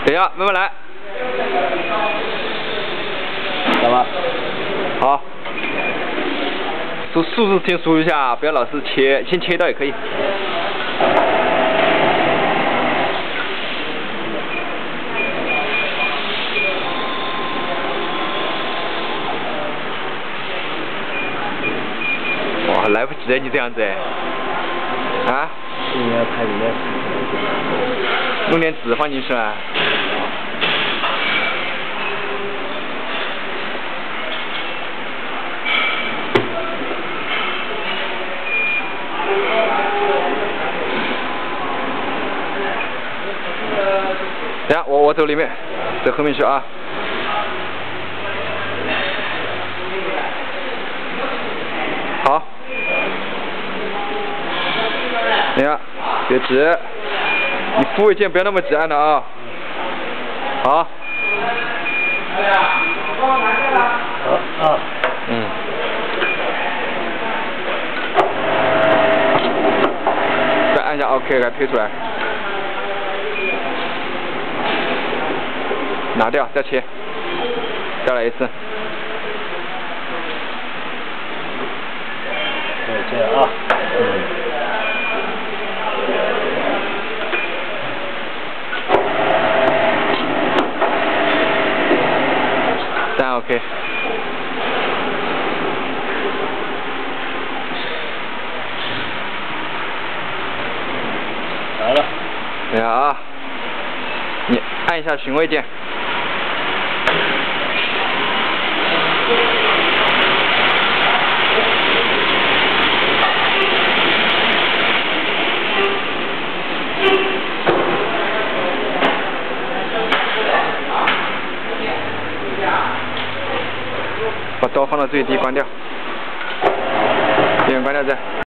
对呀，慢慢来。 干嘛？ 好。数字听数一下，不要老是切，先切到也可以。哇，来不及了，你这样子啊？ 应该拍里面。 弄点纸放进去啊。等下，我走里面，走后面去啊。好。等下，别急，你复位键不要那么急按的啊。好。 好。 嗯。再按一下 OK， 给它推出来。拿掉，再切，再来一次。 这样啊。 这样 OK。 来了。 对啊，你按一下寻位键。把刀放到最低，关掉，电源关掉再。